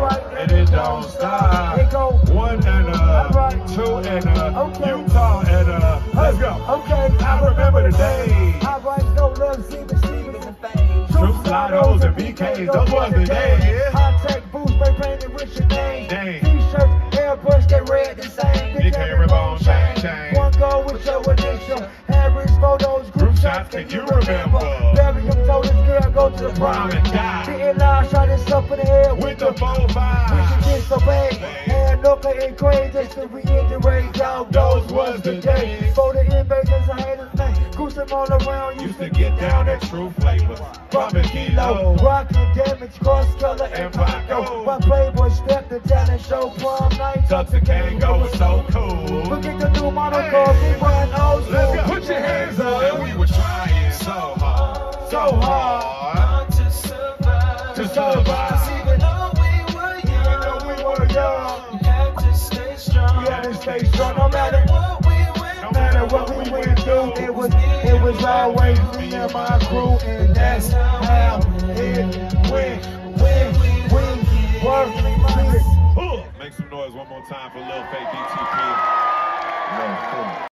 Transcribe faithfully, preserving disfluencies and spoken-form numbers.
right, and it don't stop. It go one and a, right. two and a, Okay. Utah and a. Let's go. Okay, I remember the day. I write no love, Steven Stevens and fame. True Slidos and B Ks, those was the days. Contact boots, spray painted with your name. Dang. T-shirts, airbrush, they red the same. Big hair ribbon, chain, chain. One go with your initial. Harris photos, group shots, can you remember? Birmingham told his girl, go to the prom and die. Getting loud, shot himself in the head With the four five. We should disobey. And look at crazy, just to reiterate, dog, those was the days. For the invaders, I had a name. Cruising all around, Used to get down that true flavor. Bumping kilo. Rockin' damage, cross color, and Paco. My Playboy stepped the talent show, prom night. Tuxecango was so cool. Forget the new model cars, we run old school. Let's go. Put your hands up. And we were trying so hard, so hard to survive. to survive. Even though we were young, Even though we were young, we had to stay strong. we had to stay strong. No matter what we went, no matter what we went through, it was it was always me and my crew, and that's how it went. When we work, Make some noise one more time for Lil Fake D T P.